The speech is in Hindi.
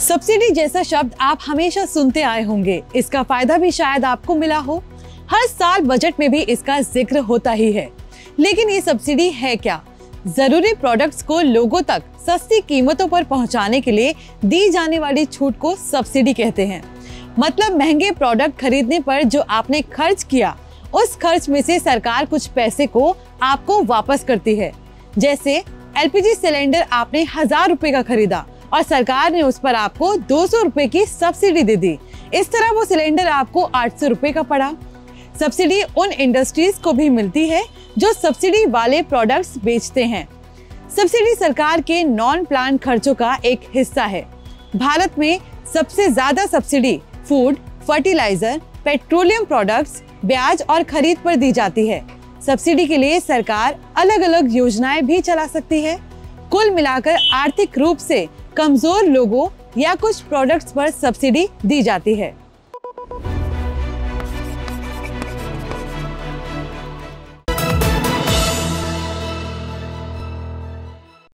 सब्सिडी जैसा शब्द आप हमेशा सुनते आए होंगे। इसका फायदा भी शायद आपको मिला हो। हर साल बजट में भी इसका जिक्र होता ही है। लेकिन ये सब्सिडी है क्या? जरूरी प्रोडक्ट्स को लोगों तक सस्ती कीमतों पर पहुंचाने के लिए दी जाने वाली छूट को सब्सिडी कहते हैं। मतलब महंगे प्रोडक्ट खरीदने पर जो आपने खर्च किया, उस खर्च में से सरकार कुछ पैसे को आपको वापस करती है। जैसे एलपीजी सिलेंडर आपने 1000 रुपए का खरीदा और सरकार ने उस पर आपको 200 रुपए की सब्सिडी दे दी। इस तरह वो सिलेंडर आपको 800 रुपए का पड़ा। सब्सिडी उन इंडस्ट्रीज को भी मिलती है जो सब्सिडी वाले प्रोडक्ट्स बेचते हैं। सब्सिडी सरकार के नॉन प्लान खर्चों का एक हिस्सा है। भारत में सबसे ज्यादा subsidy food, fertiliser, petroleum products, ब्याज और खरीद पर दी जाती है। सब्सिडी के लिए सरकार अलग अलग योजनाएं भी चला सकती है। कुल मिलाकर आर्थिक रूप से कमजोर लोगों या कुछ प्रोडक्ट्स पर सब्सिडी दी जाती है।